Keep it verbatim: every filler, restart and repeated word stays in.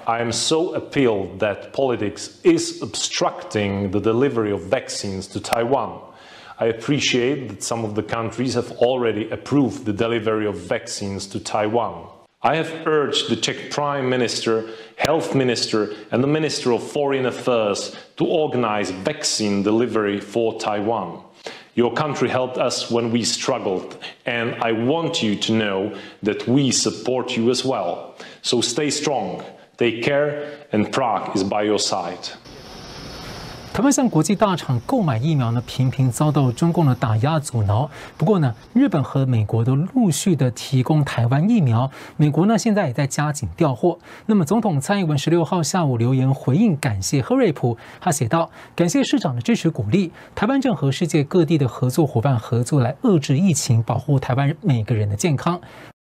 I am so appalled that politics is obstructing the delivery of vaccines to Taiwan. I appreciate that some of the countries have already approved the delivery of vaccines to Taiwan. I have urged the Czech Prime Minister, Health Minister, and the Minister of Foreign Affairs to organize vaccine delivery for Taiwan. Your country helped us when we struggled, and I want you to know that we support you as well. So stay strong, take care, and Prague is by your side. 台湾向国际大厂购买疫苗呢，频频遭到中共的打压阻挠。不过呢，日本和美国都陆续的提供台湾疫苗，美国呢现在也在加紧调货。那么，总统蔡英文十六号下午留言回应，感谢贺瑞普。他写道：“感谢市长的支持鼓励，台湾正和世界各地的合作伙伴合作来遏制疫情，保护台湾每个人的健康。”